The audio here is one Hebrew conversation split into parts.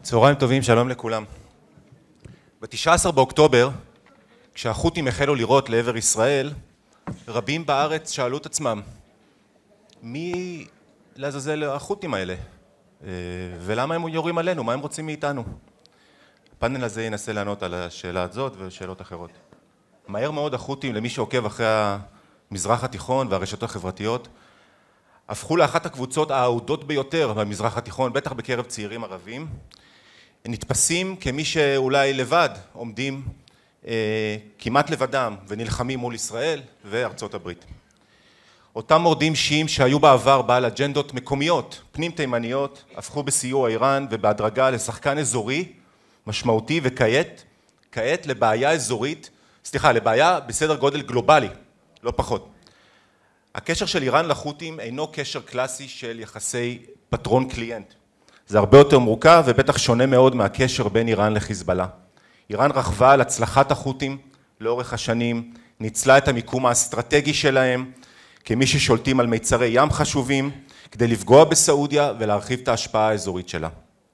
צהריים טובים, שלום לכולם. ב-19 באוקטובר, כשהחות'ים החלו לירות לעבר ישראל, רבים בארץ שאלו את עצמם, מי לעזאזל החות'ים האלה? ולמה הם יורים עלינו? מה הם רוצים מאיתנו? הפאנל הזה ינסה לענות על השאלה הזאת ושאלות אחרות. מהר מאוד החות'ים, למי שעוקב אחרי המזרח התיכון והרשתות החברתיות, הפכו לאחת הקבוצות האהודות ביותר במזרח התיכון, בטח בקרב צעירים ערבים. הם נתפסים כמי שאולי לבד עומדים כמעט לבדם ונלחמים מול ישראל וארצות הברית. אותם מורדים שיעים שהיו בעבר בעל אג'נדות מקומיות, פנים תימניות, הפכו בסיוע איראן ובהדרגה לשחקן אזורי משמעותי וכעת לבעיה אזורית, לבעיה בסדר גודל גלובלי, לא פחות. הקשר של איראן לחות'ים אינו קשר קלאסי של יחסי פטרון קליינט. זה הרבה יותר מורכב ובטח שונה מאוד מהקשר בין איראן לחיזבאללה. איראן רכבה על הצלחת החות'ים לאורך השנים, ניצלה את המיקום האסטרטגי שלהם כמי ששולטים על מיצרי ים חשובים כדי לפגוע בסעודיה ולהרחיב את ההשפעה האזורית שלה.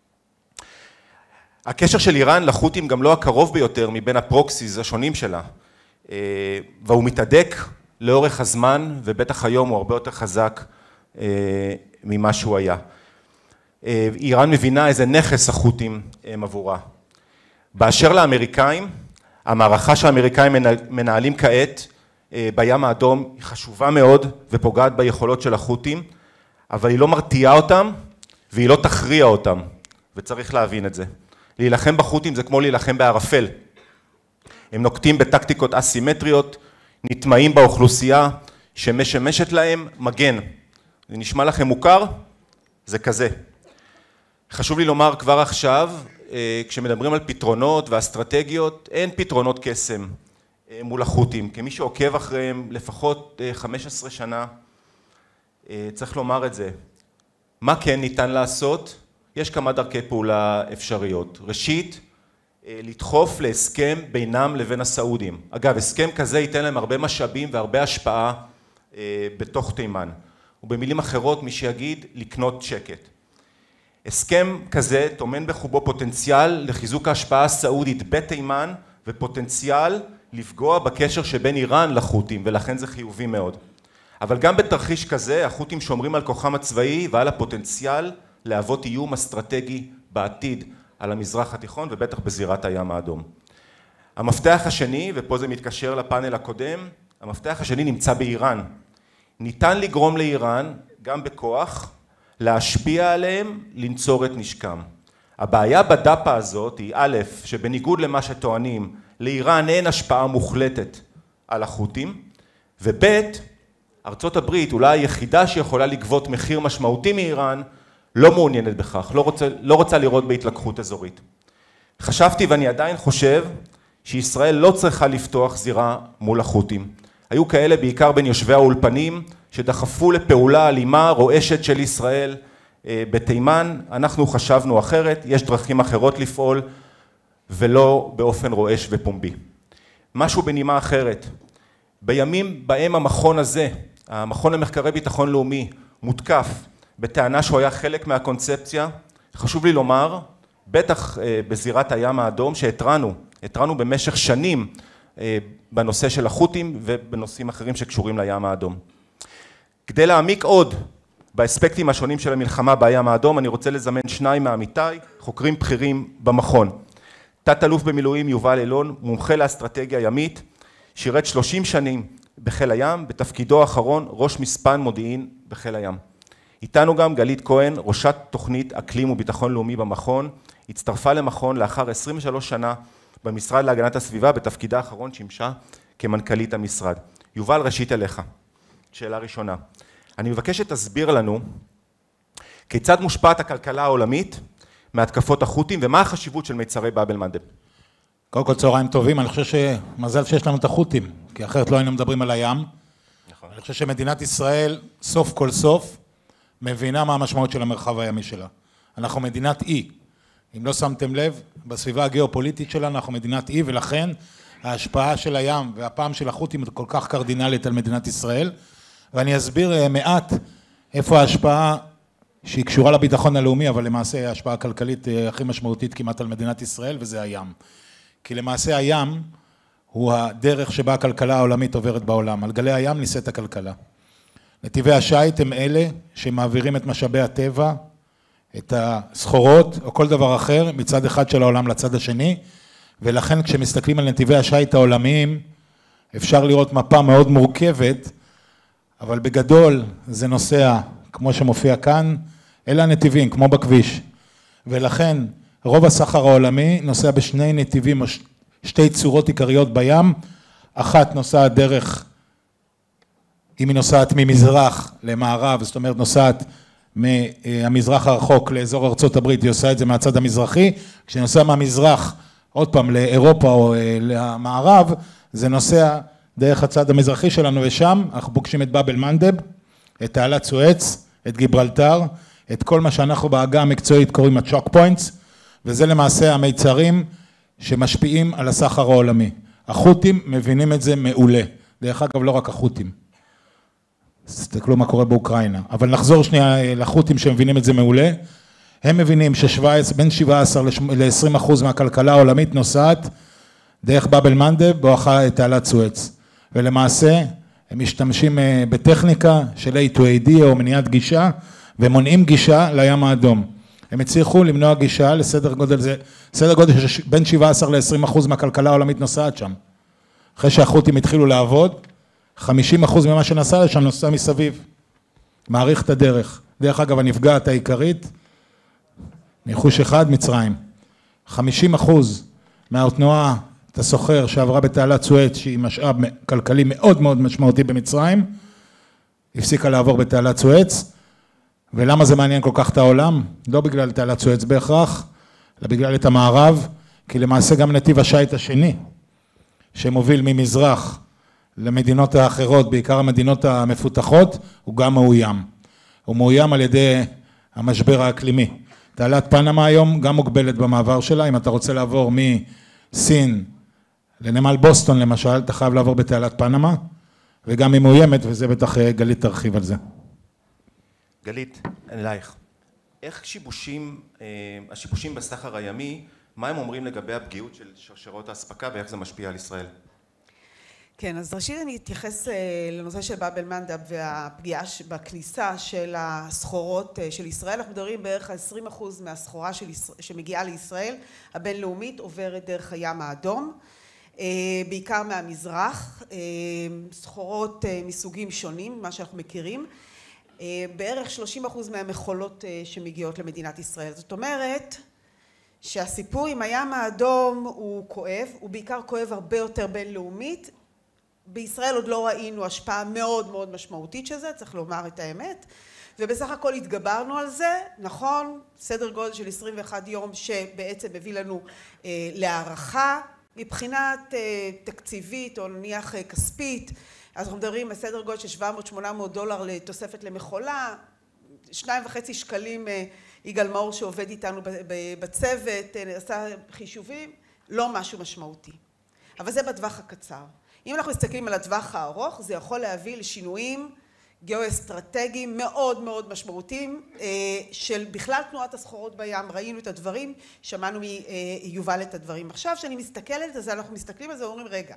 הקשר של איראן לחות'ים גם לא הקרוב ביותר מבין הפרוקסיז השונים שלה, והוא מתהדק לאורך הזמן, ובטח היום הוא הרבה יותר חזק ממה שהוא היה. איראן מבינה איזה נכס החות'ים הם עבורה. באשר לאמריקאים, המערכה שהאמריקאים מנהלים כעת בים האדום היא חשובה מאוד ופוגעת ביכולות של החות'ים, אבל היא לא מרתיעה אותם והיא לא תכריע אותם, וצריך להבין את זה. להילחם בחות'ים זה כמו להילחם בערפל. הם נוקטים בטקטיקות אסימטריות, נטמעים באוכלוסייה שמשמשת להם מגן. זה נשמע לכם מוכר? זה כזה. חשוב לי לומר כבר עכשיו, כשמדברים על פתרונות ואסטרטגיות, אין פתרונות קסם מול החות'ים. כמי שעוקב אחריהם לפחות 15 שנה, צריך לומר את זה. מה כן ניתן לעשות? יש כמה דרכי פעולה אפשריות. ראשית, לדחוף להסכם בינם לבין הסעודים. אגב, הסכם כזה ייתן להם הרבה משאבים והרבה השפעה בתוך תימן. ובמילים אחרות, מי שיגיד, לקנות שקט. הסכם כזה טומן בחובו פוטנציאל לחיזוק ההשפעה הסעודית בתימן, ופוטנציאל לפגוע בקשר שבין איראן לחות'ים, ולכן זה חיובי מאוד. אבל גם בתרחיש כזה, החות'ים שומרים על כוחם הצבאי ועל הפוטנציאל להוות איום אסטרטגי בעתיד על המזרח התיכון ובטח בזירת הים האדום. המפתח השני, ופה זה מתקשר לפאנל הקודם, המפתח השני נמצא באיראן. ניתן לגרום לאיראן, גם בכוח, להשפיע עליהם, לנצור את נשקם. הבעיה בדפה הזאת היא א', שבניגוד למה שטוענים, לאיראן אין השפעה מוחלטת על החות'ים, וב', ארצות הברית, אולי היחידה שיכולה לגבות מחיר משמעותי מאיראן, לא מעוניינת בכך, לא רוצה לראות בהתלקחות אזורית. חשבתי ואני עדיין חושב שישראל לא צריכה לפתוח זירה מול החות'ים. היו כאלה בעיקר בין יושבי האולפנים שדחפו לפעולה אלימה רועשת של ישראל בתימן. אנחנו חשבנו אחרת, יש דרכים אחרות לפעול ולא באופן רועש ופומבי. משהו בנימה אחרת. בימים בהם המכון הזה, המכון למחקרי ביטחון לאומי, מותקף בטענה שהוא היה חלק מהקונספציה, חשוב לי לומר, בטח בזירת הים האדום, שהתרענו במשך שנים בנושא של החות'ים ובנושאים אחרים שקשורים לים האדום. כדי להעמיק עוד באספקטים השונים של המלחמה בים האדום, אני רוצה לזמן שניים מעמיתיי, חוקרים בכירים במכון. תת-אלוף במילואים יובל אלון, מומחה לאסטרטגיה ימית, שירת 30 שנים בחיל הים, בתפקידו האחרון ראש מספן מודיעין בחיל הים. איתנו גם גלית כהן, ראשת תוכנית אקלים וביטחון לאומי במכון, הצטרפה למכון לאחר 23 שנה במשרד להגנת הסביבה, בתפקידה האחרון שימשה כמנכ"לית המשרד. יובל, ראשית אליך. שאלה ראשונה. אני מבקש שתסביר לנו כיצד מושפעת הכלכלה העולמית מהתקפות החות'ים ומה החשיבות של מיצרי באב אל-מנדב. קודם כל צהריים טובים, אני חושב שמזל שיש לנו את החות'ים, כי אחרת לא היינו מדברים על הים. נכון. אני חושב שמדינת ישראל סוף כל סוף מבינה מה המשמעות של המרחב הימי שלה. אנחנו מדינת אי. אם לא שמתם לב, בסביבה הגיאופוליטית שלנו אנחנו מדינת אי, ולכן ההשפעה של הים והפעם של החות'ים כל כך קרדינלית על מדינת ישראל. ואני אסביר מעט איפה ההשפעה שהיא קשורה לביטחון הלאומי, אבל למעשה ההשפעה הכלכלית הכי משמעותית כמעט על מדינת ישראל, וזה הים. כי למעשה הים הוא הדרך שבה הכלכלה העולמית עוברת בעולם. על גלי הים ניסית הכלכלה. נתיבי השיט הם אלה שמעבירים את משאבי הטבע, את הסחורות או כל דבר אחר מצד אחד של העולם לצד השני, ולכן כשמסתכלים על נתיבי השיט העולמיים, אפשר לראות מפה מאוד מורכבת, אבל בגדול זה נוסע, כמו שמופיע כאן, אלה הנתיבים, כמו בכביש. ולכן רוב הסחר העולמי נוסע בשני נתיבים, שתי צורות עיקריות בים, אחת נוסעת דרך, אם היא נוסעת ממזרח למערב, זאת אומרת נוסעת מהמזרח הרחוק לאזור ארצות הברית, היא עושה את זה מהצד המזרחי, כשנוסע מהמזרח עוד פעם לאירופה או למערב, זה נוסע דרך הצד המזרחי שלנו, ושם אנחנו פוגשים את באב אל-מנדב, את תעלת סואץ, את גיברלטר, את כל מה שאנחנו בעגה המקצועית קוראים הצ'וק פוינטס, וזה למעשה המיצרים שמשפיעים על הסחר העולמי. החות'ים מבינים את זה מעולה, דרך אגב לא רק החות'ים, תסתכלו מה קורה באוקראינה, אבל נחזור שנייה לחות'ים שמבינים את זה מעולה, הם מבינים שבין 17 ל-20% מהכלכלה העולמית נוסעת דרך באב אל-מנדב בואכה תעלת סואץ, ולמעשה הם משתמשים בטכניקה של A2AD או מניעת גישה, ומונעים גישה לים האדום. הם הצליחו למנוע גישה לסדר גודל, זה סדר גודל שבין 17 ל-20% מהכלכלה העולמית נוסעת שם. אחרי שהחות'ים התחילו לעבוד, 50% ממה שנסע לשם נוסע מסביב, מעריך את הדרך. דרך אגב, הנפגעת העיקרית, ניחוש אחד, מצרים. 50% מהתנועה, את הסוחר שעברה בתעלת סואץ, שהיא משאב כלכלי מאוד מאוד משמעותי במצרים, הפסיקה לעבור בתעלת סואץ, ולמה זה מעניין כל כך את העולם? לא בגלל תעלת סואץ בהכרח, אלא בגלל את המערב, כי למעשה גם נתיב השיט השני, שמוביל ממזרח למדינות האחרות, בעיקר המדינות המפותחות, הוא גם מאוים. הוא מאוים על ידי המשבר האקלימי. תעלת פנמה היום גם מוגבלת במעבר שלה, אם אתה רוצה לעבור מסין לנמל בוסטון למשל, אתה חייב לעבור בתעלת פנמה, וגם היא מאוימת, וזה בטח גלית תרחיב על זה. גלית, אלייך, איך השיבושים בסחר הימי, מה הם אומרים לגבי הפגיעות של שרשרות האספקה ואיך זה משפיע על ישראל? כן, אז ראשית אני אתייחס לנושא של באב אל-מנדב והפגיעה בכניסה של הסחורות של ישראל. אנחנו מדברים בערך על 20% מהסחורה שמגיעה לישראל, הבינלאומית עוברת דרך הים האדום, בעיקר מהמזרח, סחורות מסוגים שונים, מה שאנחנו מכירים, בערך 30% מהמכולות שמגיעות למדינת ישראל. זאת אומרת שהסיפור עם הים האדום הוא כואב, הוא בעיקר כואב הרבה יותר בינלאומית. בישראל עוד לא ראינו השפעה מאוד מאוד משמעותית של זה, צריך לומר את האמת, ובסך הכל התגברנו על זה, נכון, סדר גודל של 21 יום שבעצם הביא לנו להערכה, מבחינת תקציבית או נניח כספית, אז אנחנו מדברים על סדר גודל של $700-800 לתוספת למכולה, 2.5 שקלים יגאל מאור שעובד איתנו בצוות, עשה חישובים, לא משהו משמעותי. אבל זה בטווח הקצר. אם אנחנו מסתכלים על הטווח הארוך, זה יכול להביא לשינויים גיאו-אסטרטגיים מאוד מאוד משמעותיים של בכלל תנועת הסחורות בים. ראינו את הדברים, שמענו מיובל את הדברים. עכשיו שאני מסתכלת, אז אנחנו מסתכלים על זה ואומרים, רגע,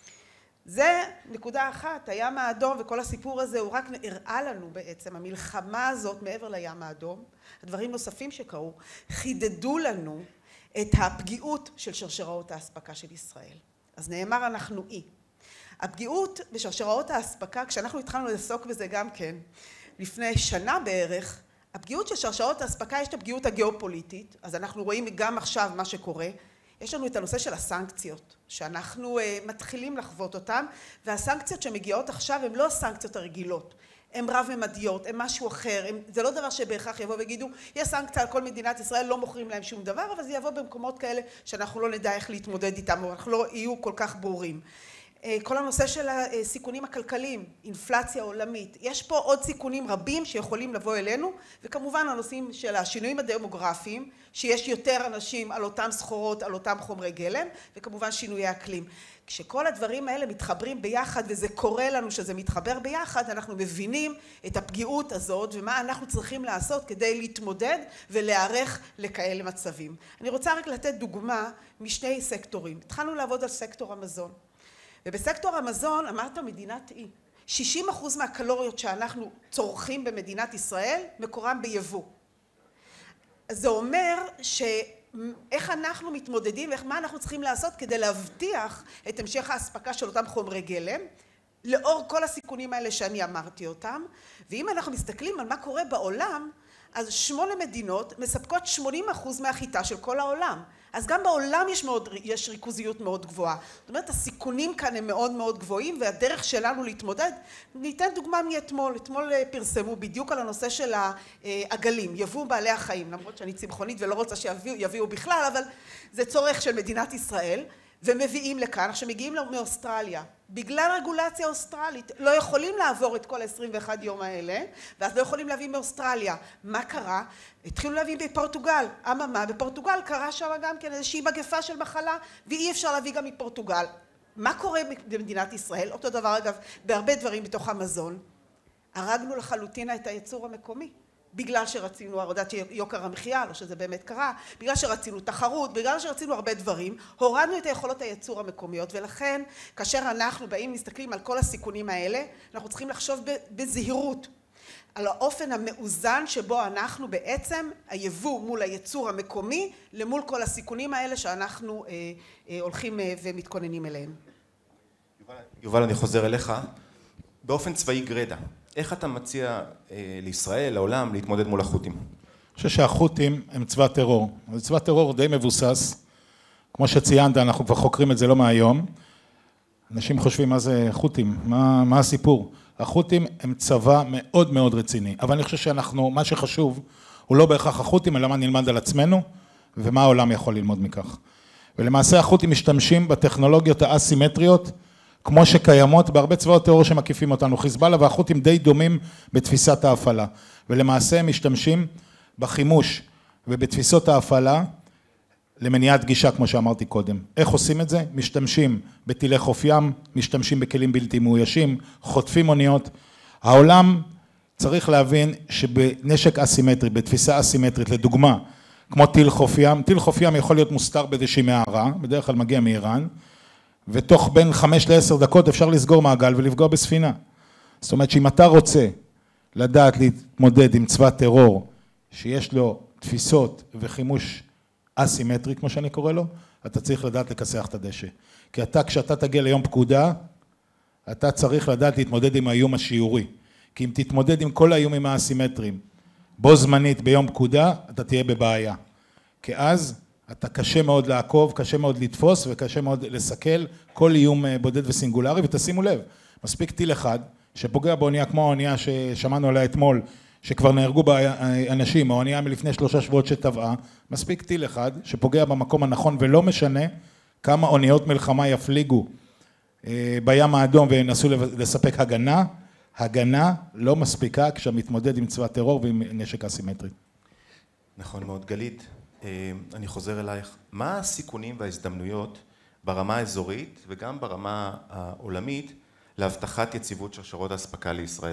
זה נקודה אחת, הים האדום וכל הסיפור הזה הוא רק הראה לנו בעצם, המלחמה הזאת מעבר לים האדום, הדברים נוספים שקרו, חידדו לנו את הפגיעות של שרשראות האספקה של ישראל. אז נאמר אנחנו אי. הפגיעות בשרשראות האספקה, כשאנחנו התחלנו לעסוק בזה גם כן, לפני שנה בערך, הפגיעות של שרשראות האספקה, יש את הפגיעות הגיאופוליטית, אז אנחנו רואים גם עכשיו מה שקורה, יש לנו את הנושא של הסנקציות, שאנחנו מתחילים לחוות אותן, והסנקציות שמגיעות עכשיו הן לא הסנקציות הרגילות, הן רב-ממדיות, הן משהו אחר, זה לא דבר שבהכרח יבוא ויגידו, יש סנקציה על כל מדינת ישראל, לא מוכרים להם שום דבר, אבל זה יבוא במקומות כאלה שאנחנו לא נדע איך להתמודד איתם, או אנחנו לא יהיו כל כך ברורים. כל הנושא של הסיכונים הכלכליים, אינפלציה עולמית, יש פה עוד סיכונים רבים שיכולים לבוא אלינו, וכמובן הנושאים של השינויים הדמוגרפיים, שיש יותר אנשים על אותם סחורות, על אותם חומרי גלם, וכמובן שינויי אקלים. כשכל הדברים האלה מתחברים ביחד, וזה קורה לנו שזה מתחבר ביחד, אנחנו מבינים את הפגיעות הזאת, ומה אנחנו צריכים לעשות כדי להתמודד ולהיערך לכאלה מצבים. אני רוצה רק לתת דוגמה משני סקטורים. התחלנו לעבוד על סקטור המזון. ובסקטור המזון, אמרת מדינת אי, 60% מהקלוריות שאנחנו צורכים במדינת ישראל, מקורם ביבוא. זה אומר איך אנחנו מתמודדים, מה אנחנו צריכים לעשות כדי להבטיח את המשך האספקה של אותם חומרי גלם, לאור כל הסיכונים האלה שאני אמרתי אותם, ואם אנחנו מסתכלים על מה קורה בעולם, אז 8 מדינות מספקות 80% מהחיטה של כל העולם. אז גם בעולם יש ריכוזיות מאוד גבוהה. זאת אומרת, הסיכונים כאן הם מאוד מאוד גבוהים, והדרך שלנו להתמודד, ניתן דוגמה מאתמול. אתמול פרסמו בדיוק על הנושא של העגלים, יבוא בעלי החיים, למרות שאני צמחונית ולא רוצה שיביאו בכלל, אבל זה צורך של מדינת ישראל, ומביאים לכאן, שמגיעים מאוסטרליה. בגלל רגולציה אוסטרלית, לא יכולים לעבור את כל ה-21 יום האלה, ואז לא יכולים להביא מאוסטרליה. מה קרה? התחילו להביא בפורטוגל. אממה, בפורטוגל קרה שם גם כן איזושהי מגפה של מחלה, ואי אפשר להביא גם מפורטוגל. מה קורה במדינת ישראל? אותו דבר אגב, בהרבה דברים בתוך המזון. הרגנו לחלוטין את הייצור המקומי. בגלל שרצינו הורדת יוקר המחיה, לא שזה באמת קרה, בגלל שרצינו תחרות, בגלל שרצינו הרבה דברים, הורדנו את היכולות הייצור המקומיות, ולכן כאשר אנחנו באים מסתכלים על כל הסיכונים האלה, אנחנו צריכים לחשוב בזהירות על האופן המאוזן שבו אנחנו בעצם היבוא מול הייצור המקומי, למול כל הסיכונים האלה שאנחנו הולכים ומתכוננים אליהם. יובל, אני חוזר אליך. באופן צבאי גרדה, איך אתה מציע לישראל, לעולם, להתמודד מול החות'ים? אני חושב שהחות'ים הם צבא טרור. זה צבא טרור די מבוסס. כמו שציינת, אנחנו כבר חוקרים את זה לא מהיום. אנשים חושבים מה זה חות'ים, מה הסיפור. החות'ים הם צבא מאוד מאוד רציני. אבל אני חושב שאנחנו, מה שחשוב, הוא לא בהכרח החות'ים, אלא מה נלמד על עצמנו, ומה העולם יכול ללמוד מכך. ולמעשה החות'ים משתמשים בטכנולוגיות האסימטריות, כמו שקיימות בהרבה צבאות טרור שמקיפים אותנו. חיזבאללה והחות'ים די דומים בתפיסת ההפעלה. ולמעשה הם משתמשים בחימוש ובתפיסות ההפעלה למניעת גישה, כמו שאמרתי קודם. איך עושים את זה? משתמשים בטילי חוף ים, משתמשים בכלים בלתי מאוישים, חוטפים אוניות. העולם צריך להבין שבנשק אסימטרי, בתפיסה אסימטרית, לדוגמה, כמו טיל חוף ים יכול להיות מוסתר באיזושהי מערה, בדרך כלל מגיע מאיראן, ותוך בין 5 ל-10 דקות אפשר לסגור מעגל ולפגוע בספינה. זאת אומרת שאם אתה רוצה לדעת להתמודד עם צבא טרור שיש לו תפיסות וחימוש אסימטרי, כמו שאני קורא לו, אתה צריך לדעת לכסח את הדשא. כי כשאתה תגיע ליום פקודה, אתה צריך לדעת להתמודד עם האיום השיעורי. כי אם תתמודד עם כל האיומים האסימטריים, בו זמנית ביום פקודה, אתה תהיה בבעיה. כי אז אתה קשה מאוד לעקוב, קשה מאוד לתפוס וקשה מאוד לסכל כל איום בודד וסינגולרי, ותשימו לב, מספיק טיל אחד שפוגע באונייה כמו האונייה ששמענו עליה אתמול, שכבר נהרגו בה אנשים, האונייה מלפני 3 שבועות שטבעה, מספיק טיל אחד שפוגע במקום הנכון, ולא משנה כמה אוניות מלחמה יפליגו בים האדום וינסו לספק הגנה לא מספיקה כשמתמודד עם צבא טרור ועם נשק אסימטרי. נכון מאוד. גלית, אני חוזר אלייך. מה הסיכונים וההזדמנויות ברמה האזורית וגם ברמה העולמית להבטחת יציבות שרשרות האספקה לישראל?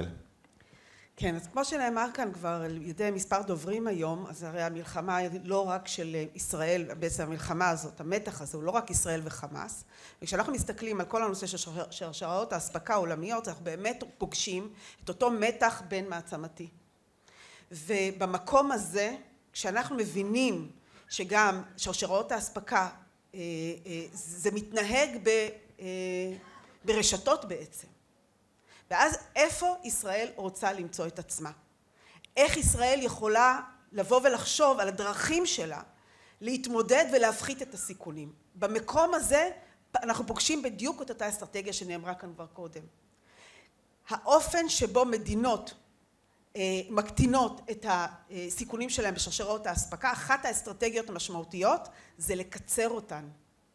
כן, אז כמו שנאמר כאן כבר על ידי מספר דוברים היום, אז הרי המלחמה היא לא רק של ישראל, בעצם המלחמה הזאת, המתח הזה, הוא לא רק ישראל וחמאס, וכשאנחנו מסתכלים על כל הנושא של שרשרות האספקה העולמיות, אנחנו באמת פוגשים את אותו מתח בין מעצמתי. ובמקום הזה, כשאנחנו מבינים שגם שרשרות האספקה, זה מתנהג ברשתות בעצם, ואז איפה ישראל רוצה למצוא את עצמה? איך ישראל יכולה לבוא ולחשוב על הדרכים שלה להתמודד ולהפחית את הסיכונים? במקום הזה אנחנו פוגשים בדיוק את אותה אסטרטגיה שנאמרה כאן כבר קודם. האופן שבו מדינות מקטינות את הסיכונים שלהם בשרשרות האספקה, אחת האסטרטגיות המשמעותיות זה לקצר אותן.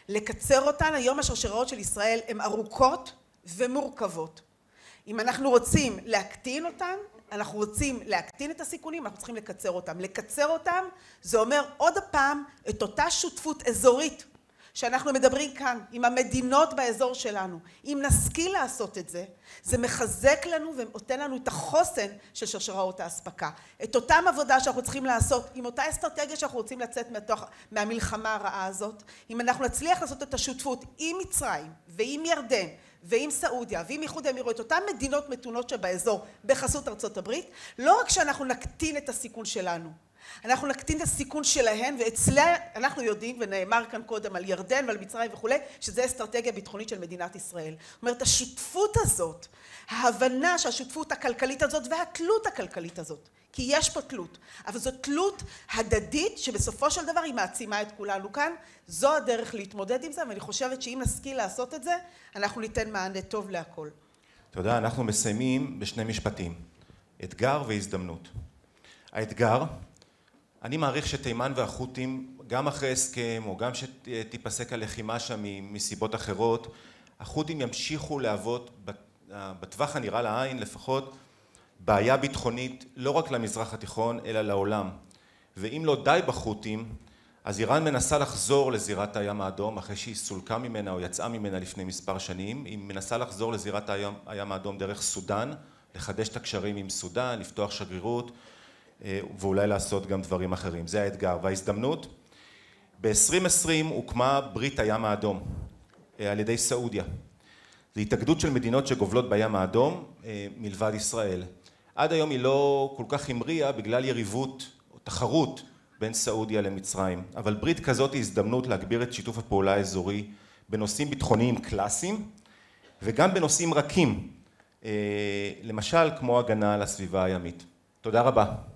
לקצר אותן. היום השרשראות של ישראל הן ארוכות ומורכבות. אם אנחנו רוצים להקטין אותן, אנחנו רוצים להקטין את הסיכונים, אנחנו צריכים לקצר אותם. לקצר אותם זה אומר עוד הפעם את אותה שותפות אזורית שאנחנו מדברים כאן עם המדינות באזור שלנו. אם נשכיל לעשות את זה, זה מחזק לנו ונותן לנו את החוסן של שרשראות האספקה. את אותם עבודה שאנחנו צריכים לעשות, עם אותה אסטרטגיה שאנחנו רוצים לצאת מהמלחמה הרעה הזאת, אם אנחנו נצליח לעשות את השותפות עם מצרים ועם ירדן ועם סעודיה ועם איחוד האמירויות, אותן מדינות מתונות שבאזור בחסות ארצות הברית, לא רק שאנחנו נקטין את הסיכון שלנו, אנחנו נקטין את הסיכון שלהן, ואצלה אנחנו יודעים, ונאמר כאן קודם על ירדן ועל מצרים וכולי, שזה אסטרטגיה ביטחונית של מדינת ישראל. זאת אומרת, השותפות הזאת, ההבנה שהשותפות הכלכלית הזאת והתלות הכלכלית הזאת, כי יש פה תלות, אבל זו תלות הדדית שבסופו של דבר היא מעצימה את כולנו כאן, זו הדרך להתמודד עם זה, ואני חושבת שאם נשכיל לעשות את זה, אנחנו ניתן מענה טוב להכל. תודה, אנחנו מסיימים בשני משפטים, אתגר והזדמנות. האתגר, אני מעריך שתימן והחות'ים, גם אחרי הסכם, או גם שתיפסק הלחימה שם מסיבות אחרות, החות'ים ימשיכו להוות, בטווח הנראה לעין לפחות, בעיה ביטחונית לא רק למזרח התיכון, אלא לעולם. ואם לא די בחות'ים, אז איראן מנסה לחזור לזירת הים האדום, אחרי שהיא סולקה ממנה או יצאה ממנה לפני מספר שנים, היא מנסה לחזור לזירת הים האדום דרך סודן, לחדש את הקשרים עם סודן, לפתוח שגרירות, ואולי לעשות גם דברים אחרים. זה האתגר. וההזדמנות, ב-2020 הוקמה ברית הים האדום על ידי סעודיה. זו התאגדות של מדינות שגובלות בים האדום מלבד ישראל. עד היום היא לא כל כך המריאה בגלל יריבות או תחרות בין סעודיה למצרים. אבל ברית כזאת היא הזדמנות להגביר את שיתוף הפעולה האזורי בנושאים ביטחוניים קלאסיים וגם בנושאים רכים, למשל כמו הגנה על הסביבה הימית. תודה רבה.